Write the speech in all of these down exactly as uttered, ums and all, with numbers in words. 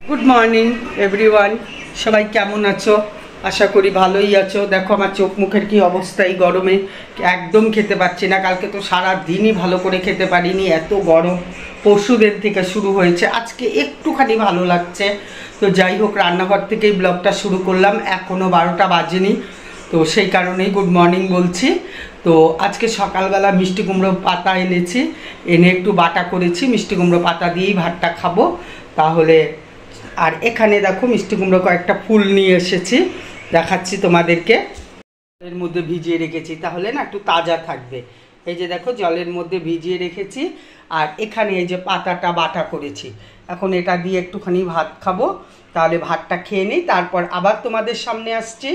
Good morning everyone सबाई केमन आछो आशा करी भालोई आछो। देखो आमार चोख मुखेर की अवस्था এই গরমে একদম খেতে পাচ্ছি না। কালকে তো সারা দিনই ভালো করে খেতে পারিনি, এত গরম পরশুদিন থেকে শুরু হয়েছে। আজকে একটুখানি ভালো লাগছে। তো যাই হোক রান্নাঘর থেকেই ব্লগটা শুরু করলাম, এখনো বারোটা বাজেনি। তো সেই কারণেই গুড মর্নিং বলছি। তো আজকে সকালবেলা মিষ্টি কুমড়ো পাতা এনেছি, এনে একটু বাটা করেছি, মিষ্টি কুমড়ো পাতা দিয়েই ভাতটা খাবো। তাহলে আর এখানে দেখো মিষ্টি কুমড়ো কয়েকটা ফুল নিয়ে এসেছি, দেখাচ্ছি তোমাদেরকে। এর মধ্যে ভিজিয়ে রেখেছি, তাহলে না একটু তাজা থাকবে। এই যে দেখো জলের মধ্যে ভিজিয়ে রেখেছি, আর এখানে এই যে পাতাটা বাটা করেছি। এখন এটা দিয়ে একটুখানি ভাত খাবো, তাহলে ভাতটা খেয়ে নিই, তারপর আবার তোমাদের সামনে আসছি।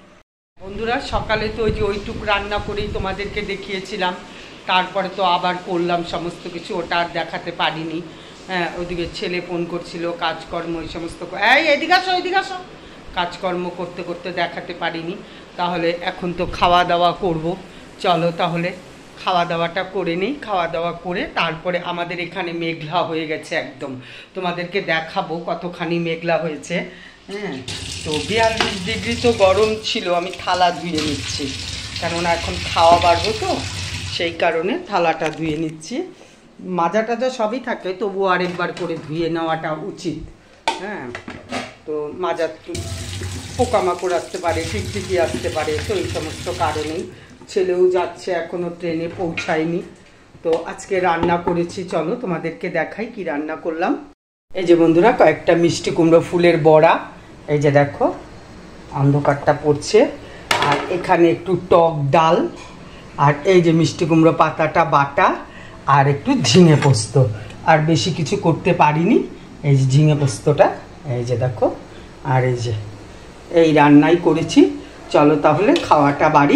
বন্ধুরা সকালে তো ওই যে ওইটুক রান্না করেই তোমাদেরকে দেখিয়েছিলাম, তারপরে তো আবার করলাম সমস্ত কিছু, ওটা আর দেখাতে পারিনি। হ্যাঁ, ওদিকে ছেলে ফোন করছিল, কাজকর্ম এই সমস্ত, এই এদিকে আসো এদিকে আসো, কাজকর্ম করতে করতে দেখাতে পারিনি। তাহলে এখন তো খাওয়া দাওয়া করব, চলো তাহলে খাওয়া দাওয়াটা করে নিই। খাওয়া দাওয়া করে তারপরে আমাদের এখানে মেঘলা হয়ে গেছে একদম, তোমাদেরকে দেখাবো কতখানি মেঘলা হয়েছে। হ্যাঁ, তো বিয়াল্লিশ ডিগ্রি তো গরম ছিল। আমি থালা ধুয়ে নিচ্ছি, কেননা এখন খাওয়া বাড়বো তো, সেই কারণে থালাটা ধুয়ে নিচ্ছি। মাজা টাজা সবই থাকে, তবুও আরেকবার করে ধুয়ে নেওয়াটা উচিত। হ্যাঁ, তো মাজা পোকামাকড় আসতে পারে, টিকটিকি আসতে পারে, তো এই সমস্ত কারণেই। ছেলেও যাচ্ছে, এখনও ট্রেনে পৌঁছায়নি। তো আজকে রান্না করেছি, চলো তোমাদেরকে দেখাই কি রান্না করলাম। এই যে বন্ধুরা কয়েকটা মিষ্টি কুমড়ো ফুলের বড়া, এই যে দেখো অন্ধকারটা পড়ছে, আর এখানে একটু টক ডাল, আর এই যে মিষ্টি কুমড়ো পাতাটা বাটা, আর একটু ঝিঙে পোস্ত। আর বেশি কিছু করতে পারিনি। এই যে ঝিঙে পোস্তটা, এই যে দেখো, আর এই যে এই রান্নাই করেছি। চলো তাহলে খাওয়াটা বাড়ি।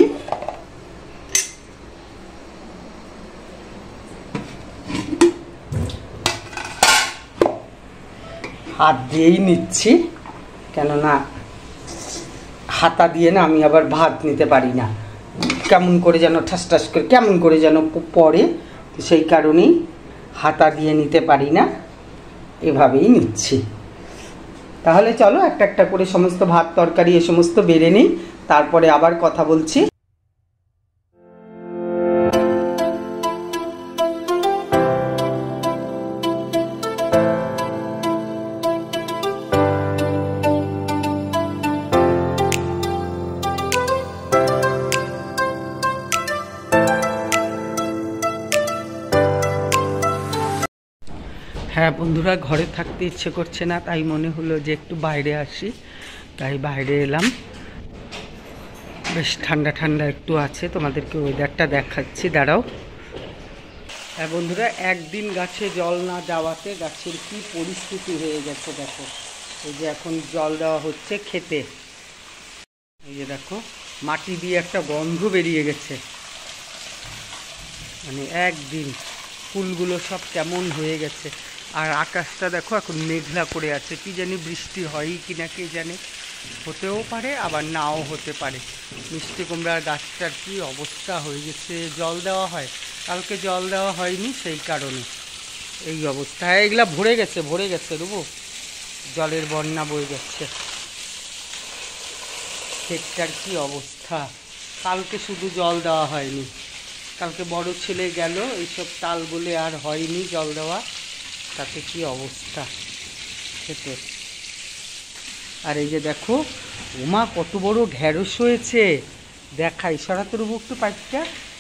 হাত দিয়েই নিচ্ছি, কেননা হাতা দিয়ে না আমি আবার ভাত নিতে পারি না, কেমন করে যেন ঠাস ঠাস করে কেমন করে যেন পড়ে, সেই কারণেই হাতা দিয়ে নিতে পারি না, এভাবেই নিচ্ছি। তাহলে চলো একটা একটা করে সমস্ত ভাত তরকারি এ সমস্ত বেড়ে নিই, তারপরে আবার কথা বলছি। হ্যাঁ বন্ধুরা, ঘরে থাকতে ইচ্ছে করছে না, তাই মনে হলো যে একটু বাইরে আসি, তাই বাইরে এলাম। বেশ ঠান্ডা ঠান্ডা একটু আছে, তোমাদেরকে ওয়েদারটা দেখাচ্ছি, দাঁড়াও। হ্যাঁ বন্ধুরা, একদিন গাছে জল না দেওয়াতে গাছের কি পরিস্থিতি হয়ে গেছে দেখো। এই যে এখন জল দেওয়া হচ্ছে খেতে, এই যে দেখো মাটি দিয়ে একটা গন্ধ বেরিয়ে গেছে, মানে একদিন ফুলগুলো সব কেমন হয়ে গেছে। আর আকাশটা দেখো এখন মেঘলা করে আছে, কি জানি বৃষ্টি হয় কি না কে জানে, হতেও পারে আবার নাও হতে পারে। মিষ্টি কুমড়ার গাছটার কি অবস্থা হয়ে গেছে, জল দেওয়া হয়, কালকে জল দেওয়া হয়নি, সেই কারণে এই অবস্থা। হ্যাঁ, এগুলা ভরে গেছে ভরে গেছে রুবো, জলের বন্যা বয়ে যাচ্ছে। ক্ষেতটার কি অবস্থা, কালকে শুধু জল দেওয়া হয়নি, কালকে বড় ছেলে গেল, এইসব তাল বলে আর হয়নি জল দেওয়া, তাতে কি অবস্থা খেতে। আর এই যে দেখো ওমা কত বড় ঢেঁড়স হয়েছে, দেখাই সরাতে রুবো একটু পাইপটা,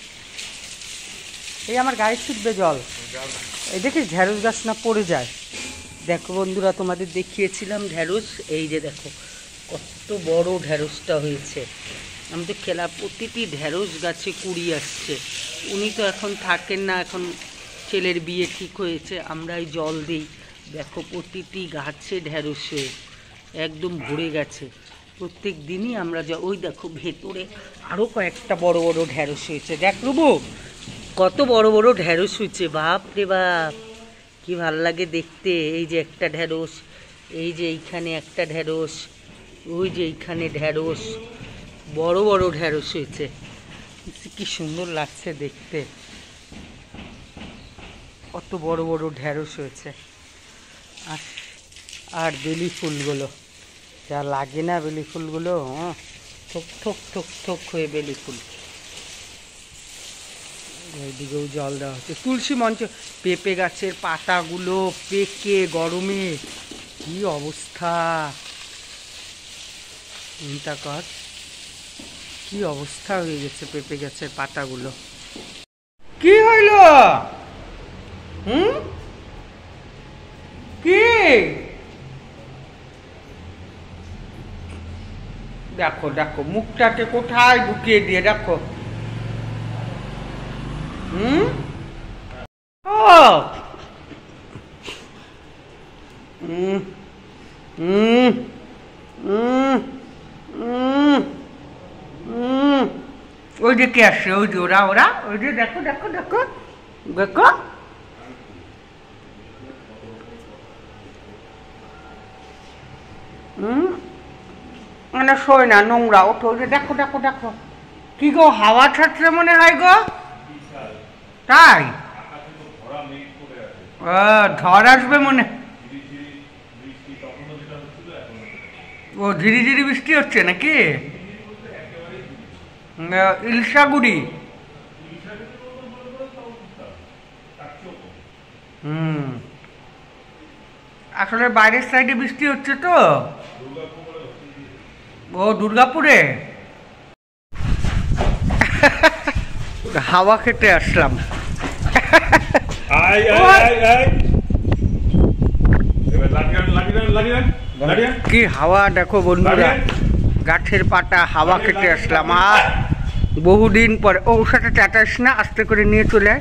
এই আমার গায়ে ছিটবে জল, এই দেখিস ঢেঁড়স গাছ না পড়ে যায়। দেখো বন্ধুরা তোমাদের দেখিয়েছিলাম ঢেঁড়স, এই যে দেখো কত বড় ঢেঁড়সটা হয়েছে। আমি তো খেলা প্রতিটি ঢেঁড়স গাছে কুড়ি আসছে। উনি তো এখন থাকেন না, এখন ছেলের বিয়ে ঠিক হয়েছে, আমরাই জল দিই। দেখো প্রতিটি গাছে ঢেঁড়স হয়ে একদম ভরে গেছে, প্রত্যেক দিনই আমরা যা। ওই দেখো ভেতরে আরও কয়েকটা বড় বড় ঢেঁড়স হয়েছে, দেখ রুবো কত বড় বড় ঢেঁড়স হয়েছে, বাপ রে বাপ কি ভাল লাগে দেখতে। এই যে একটা ঢেঁড়স, এই যে এইখানে একটা ঢেঁড়স, ওই যে এইখানে ঢেঁড়স, বড় বড় ঢেঁড়স হয়েছে, কি সুন্দর লাগছে দেখতে। কত বড় বড় ঢেঁড়স হয়েছে। আর আর বেলি ফুলগুলো যা লাগে না, বেলি ফুলগুলো হ্যাঁ ঠোক ঠোক ঠোক ঠোক হয়ে বেলি ফুল। এইদিকেও জল দেওয়া হচ্ছে। তুলসী মঞ্চ, পেঁপে গাছের পাতাগুলো পেকে গরমে কি অবস্থা, চিন্তা কর কি অবস্থা হয়ে গেছে পেঁপে গাছের পাতাগুলো। কি হইল? হুম কি দেখো দেখো মুখটাকে কোথায় ঢুকিয়ে দিয়ে দেখো। হুম ও হুম হুম হুম হুম হুম ওই যে কে আসছে, ওই যে ওরা ওরা ওই যে দেখো দেখো দেখো দেখো। হুম মানে শোয় না, নোংরা ওঠো, ওই যে দেখো দেখো দেখো। কি গো হাওয়া ছাড়ছে মনে হয় গো? তাই ঝড় আসবে মনে। ও ঝিরি ঝিরি বৃষ্টি হচ্ছে নাকি? ইলশাগুড়ি। হুম আসলে বাইরের সাইডে বৃষ্টি হচ্ছে তো। ও দুর্গাপুরে হাওয়া খেতে আসলাম। কি হাওয়া দেখো বন্ধুরা, গাছের পাতা হাওয়া খেতে আসলাম। আর বহুদিন পরে। ও ওর সাথে চাটাস না, আস্তে করে নিয়ে চলে।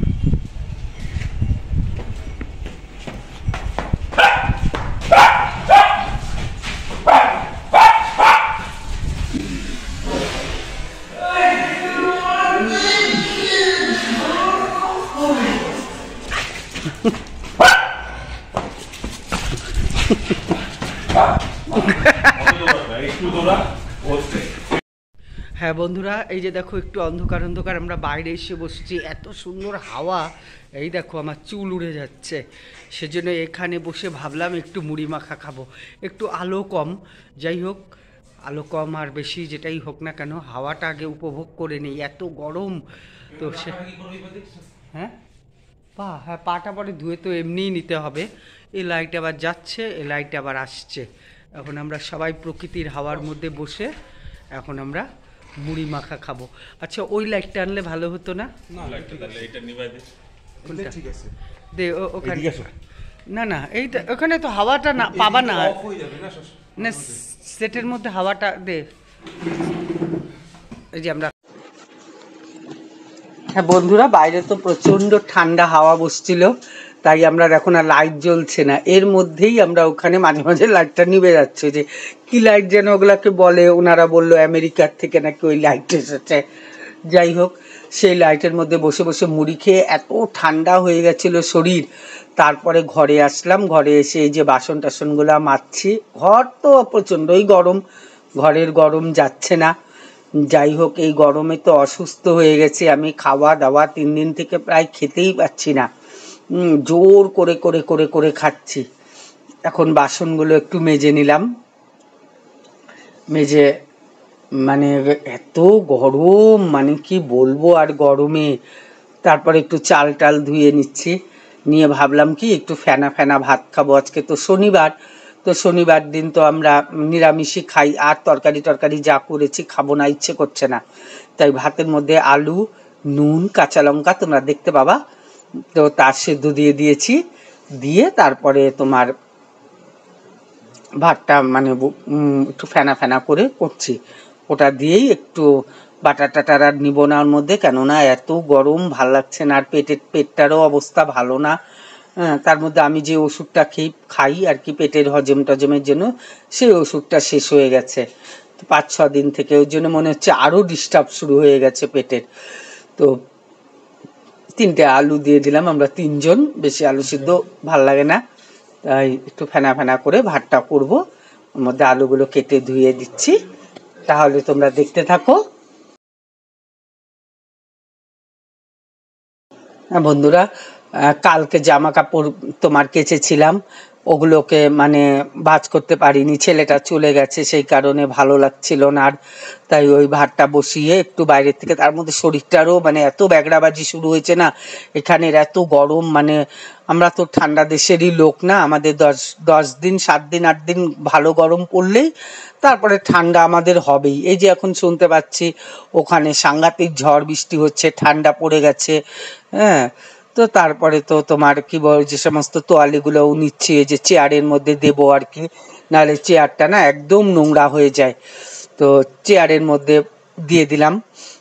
হ্যাঁ বন্ধুরা, এই যে দেখো একটু অন্ধকার অন্ধকার আমরা বাইরে এসে বসেছি, এত সুন্দর হাওয়া। এই দেখো আমার চুল উড়ে যাচ্ছে, সেজন্য এখানে বসে ভাবলাম একটু মুড়ি মাখা খাবো। একটু আলো কম, যাই হোক আলো কম আর বেশি যেটাই হোক না কেন, হাওয়াটা আগে উপভোগ করে নিই, এত গরম। তো সে হ্যাঁ পা হ্যাঁ পাটা পরে ধুয়ে তো এমনিই নিতে হবে। এই লাইট আবার যাচ্ছে, এই লাইট আবার আসছে। এখন আমরা সবাই প্রকৃতির হাওয়ার মধ্যে বসে এখন আমরা মুড়ি মাখা খাবো। আচ্ছা ওই লাইটটা আনলে ভালো হতো না? দে ওখানে না না এইটা ওখানে তো হাওয়াটা না পাবা না, না সেটের মধ্যে হাওয়াটা দে। এই যে আমরা হ্যাঁ বন্ধুরা, বাইরে তো প্রচণ্ড ঠান্ডা হাওয়া বসছিল, তাই আমরা এখন আর লাইট জ্বলছে না। এর মধ্যেই আমরা ওখানে মাঝে মাঝে লাইটটা নিভে যাচ্ছে, যে কি লাইট যেন ওগুলাকে বলে, ওনারা বললো আমেরিকার থেকে নাকি ওই লাইট এসেছে। যাই হোক সেই লাইটের মধ্যে বসে বসে মুড়ি খেয়ে এত ঠান্ডা হয়ে গেছিল শরীর। তারপরে ঘরে আসলাম, ঘরে এসে এই যে বাসন টাসনগুলো মাজছি। ঘর তো প্রচণ্ডই গরম, ঘরের গরম যাচ্ছে না। যাই হোক এই গরমে তো অসুস্থ হয়ে গেছি আমি, খাওয়া দাওয়া তিন দিন থেকে প্রায় খেতেই পাচ্ছি না, জোর করে করে করে করে খাচ্ছি। এখন বাসনগুলো একটু মেজে নিলাম, মেজে মানে এত গরম মানে কি বলবো আর গরমে। তারপরে একটু চাল টাল ধুয়ে নিচ্ছি, নিয়ে ভাবলাম কি একটু ফেনা ফেনা ভাত খাবো। আজকে তো শনিবার, তো শনিবার দিন তো আমরা নিরামিষই খাই, আর তরকারি টরকারি যা করেছি খাবো না, ইচ্ছে করছে না। তাই ভাতের মধ্যে আলু, নুন, কাঁচা লঙ্কা তোমরা দেখতে পাবা, তো তার সেদ্ধ দিয়ে দিয়েছি, দিয়ে তারপরে তোমার ভাতটা মানে একটু ফেনা ফেনা করে করছি। ওটা দিয়েই একটু বাটার টাটার আর নিব না ওর মধ্যে, কেননা এত গরম ভাল লাগছে না, আর পেটের পেটটারও অবস্থা ভালো না। হ্যাঁ তার মধ্যে আমি যে ওষুধটা খেয়ে খাই আর কি পেটের হজম টজমের জন্য, সেই ওষুধটা শেষ হয়ে গেছে পাঁচ ছ দিন থেকে, ওই জন্য মনে হচ্ছে আরও ডিস্টার্ব শুরু হয়ে গেছে পেটের। তো তিনটে আলু দিয়ে দিলাম, আমরা তিনজন, বেশি আলু সিদ্ধ ভাল লাগে না, তাই একটু ফেনা ফেনা করে ভাতটা করবো। ওর মধ্যে আলুগুলো কেটে ধুয়ে দিচ্ছি, তাহলে তোমরা দেখতে থাকো। হ্যাঁ বন্ধুরা, কালকে জামা কাপড় তোমার কেচেছিলাম, ওগুলোকে মানে ভাঁজ করতে পারিনি, ছেলেটা চলে গেছে সেই কারণে ভালো লাগছিল না আর, তাই ওই ভাতটা বসিয়ে একটু বাইরের থেকে, তার মধ্যে শরীরটারও মানে এত ব্যাগড়াবাজি শুরু হয়েছে না, এখানের এত গরম, মানে আমরা তো ঠান্ডা দেশেরই লোক না, আমাদের দশ দশ দিন সাত দিন আট দিন ভালো গরম পড়লেই তারপরে ঠান্ডা আমাদের হবেই। এই যে এখন শুনতে পাচ্ছি ওখানে সাংঘাতিক ঝড় বৃষ্টি হচ্ছে, ঠান্ডা পড়ে গেছে, হ্যাঁ। তো তারপরে তো তোমার কি বল, যে সমস্ত তোয়ালিগুলোও নিচ্ছি, এই যে চেয়ারের মধ্যে দেবো আর কি, নাহলে চেয়ারটা না একদম নোংরা হয়ে যায়, তো চেয়ারের মধ্যে দিয়ে দিলাম।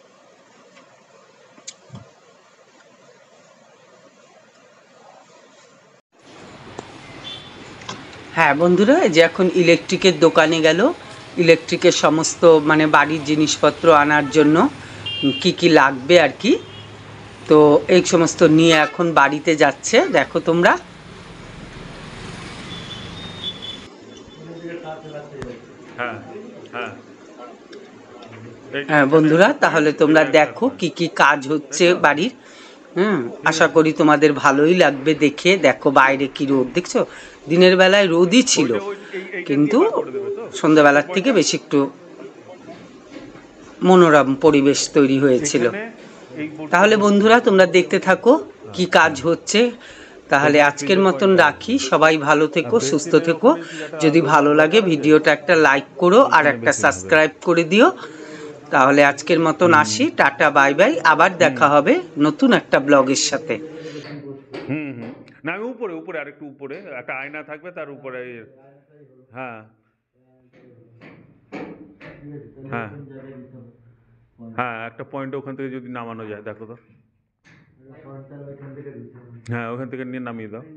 হ্যাঁ বন্ধুরা, এই যে এখন ইলেকট্রিকের দোকানে গেল, ইলেকট্রিকের সমস্ত মানে বাড়ির জিনিসপত্র আনার জন্য কি কি লাগবে আর কি, তো এই সমস্ত নিয়ে এখন বাড়িতে যাচ্ছে, দেখো তোমরা। হ্যাঁ বন্ধুরা, তাহলে তোমরা দেখো কি কি কাজ হচ্ছে বাড়ির। হুম, আশা করি তোমাদের ভালোই লাগবে দেখে। দেখো বাইরে কি রোদ দেখছো, দিনের বেলায় রোদই ছিল, কিন্তু সন্ধ্যাবেলার থেকে বেশি একটু মনোরম পরিবেশ তৈরি হয়েছিল। তাহলে বন্ধুরা তোমরা দেখতে থাকো কি কাজ হচ্ছে। তাহলে আজকের মতন রাখি, সবাই ভালো থেকো, সুস্থ থেকো। যদি ভালো লাগে ভিডিওটা একটা লাইক করো আর একটা সাবস্ক্রাইব করে দিও। তাহলে আজকের মতন আসি, টাটা বাই বাই, আবার দেখা হবে নতুন একটা ব্লগের সাথে। হুম হুম না, আমি উপরে উপরে আরেকটু উপরে একটা আয়না থাকবে, তার উপরে। হ্যাঁ হ্যাঁ হ্যাঁ, একটা পয়েন্ট ওখান থেকে যদি নামানো যায়, দেখো তো। হ্যাঁ, ওখান থেকে নিয়ে নামিয়ে দাও।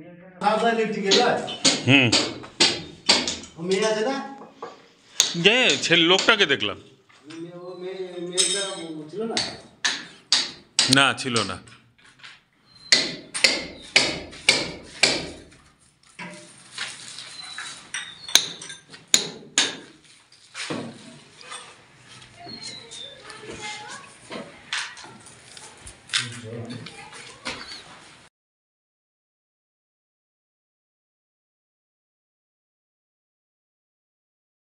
হুম, যে ছেলে লোকটাকে দেখলাম, না ছিল না।